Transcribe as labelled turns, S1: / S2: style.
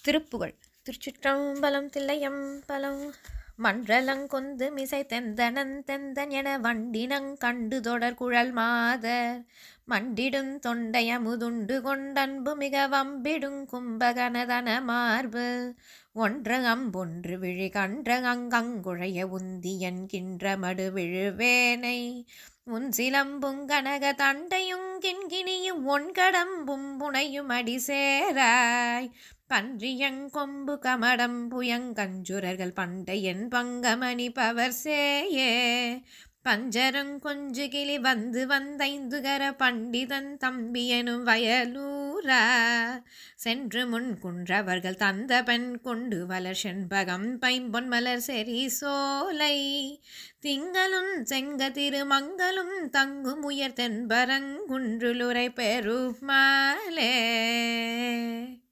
S1: திருப்புகழ். திருச்சிற்றம்பலம் தில்லையம்பலம். மன்றலங்கொந்து மிசை தெந்தனன் தெந்தன் என வண்டினங் கண்டு தொடர் குழல் மாதர் மண்டிடுந் தொண்டையமுதுண்டு கொண்டன்பு மிக வம்பிடுங் கும்பகனதன மார்பு ஒன்ற அம்பொன்று விழி கன்ற அங்கங்குழைய உந்தி என்கின்ற மடு விழுவேனை உன் சிலம்புங் கனக தண்டையுங் கிண்கிணியும் ஒன்கடம்பும் புனையும் அடி சேராய் பன்றியங் கொம்பு கமடம் புயங்கஞ்சுரர்கள் பண்டையன் பங்கமணி பவர் சேயே பஞ்சரங் கொஞ்சு கிளி வந்து வந்தைந்துகர பண்டிதன் தம்பியனும் வயலூரா சென்று முன் குன்றவர்கள் தந்த பெண் கொண்டு வளர் செண்பகம் பைம்பொன் மலர் செறி சோலை திங்களும் செங்க திருமங்கலும் தங்கும் உயர் தென்பரங்குன்றுலுரை பெருமாளே.